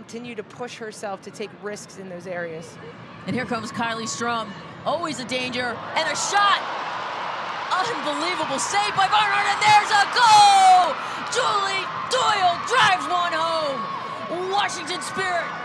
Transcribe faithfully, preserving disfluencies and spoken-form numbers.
continue to push herself to take risks in those areas. And here comes Kylie Strum, always a danger, and a shot! Unbelievable save by Barnhart, and there's a goal! Julie Doyle drives one home! Washington Spirit